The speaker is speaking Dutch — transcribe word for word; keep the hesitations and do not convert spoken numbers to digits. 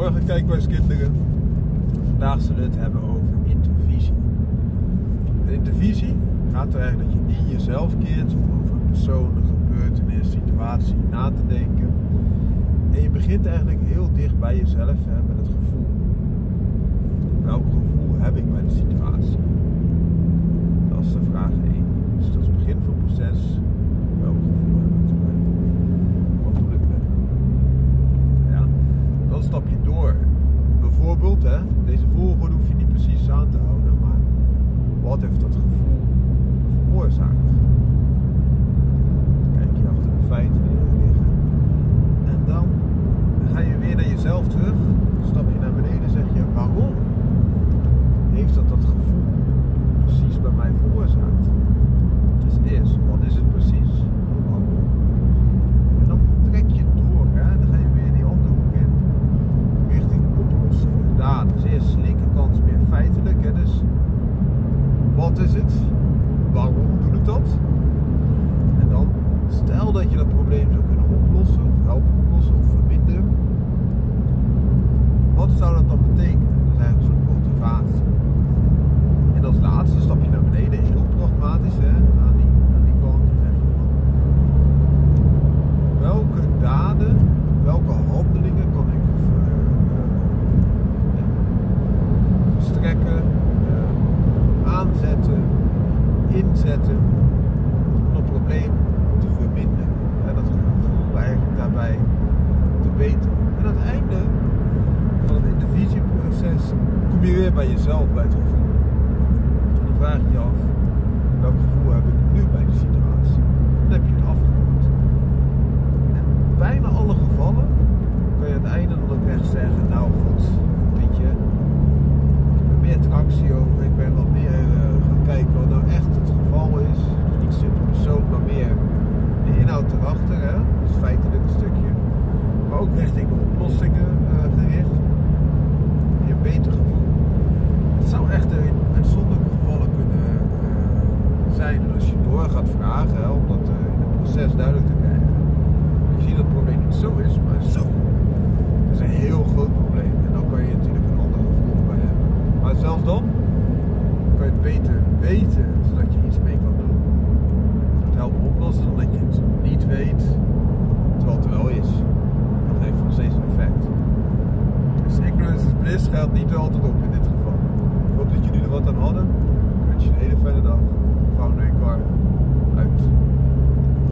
Goedemorgen kijkbuiskinderen. Vandaag zullen we het hebben over intervisie. De intervisie gaat er eigenlijk dat je in jezelf keert om over een persoon, een gebeurtenis, situatie na te denken. En je begint eigenlijk heel dicht bij jezelf hè, met het gevoel. Welk gevoel heb ik bij de situatie? Dat is de vraag één. Dus dat is het begin van het proces. Welk gevoel heb ik erbij? Wat doe ik met me? Ja, dan stap je door. Bijvoorbeeld, hè, deze volgorde hoef je niet precies aan te houden, maar wat heeft dat gevoel veroorzaakt? Dan kijk je achter de feiten die er liggen. En dan ga je weer naar jezelf terug, stap je naar beneden en zeg je, waarom heeft dat dat gevoel precies bij mij veroorzaakt? Dus eerst, wat is het precies? Waarom? En dan trek je door, hè? Dan ga je weer die andere hoek in, richting oplossing. Daar, dus eerst linkerkant is meer feitelijk, hè? Dus wat is het? Waarom doe ik dat? En dan, stel dat je dat probleem zou kunnen oplossen, of helpen oplossen, of verminderen. Wat zou dat dan betekenen? Dat is eigenlijk een soort motivatie. En als laatste stap je naar beneden, heel pragmatisch, hè, aan die, aan die kant. Dan zeg je van, welke daden, welke handelingen kan ik uh, uh, verstrekken, uh, aanzetten, inzetten om het probleem te verminderen. Ja, dat gevoel eigenlijk daarbij te beteren. En aan het einde van het intervisieproces kom je weer bij jezelf, bij het gevoel. En dan vraag je je af, welk gevoel heb ik nu bij die situatie? Dan heb je het afgerond. En in bijna alle gevallen kan je aan het einde dan ook echt zeggen, nou goed, weet je, ik heb er meer tractie over, ik ben wat meer uh, gaan kijken wat nou echt het geval is. Dus niet zo'n persoon, maar meer de inhoud erachter, hè? Dus feitelijk een stuk.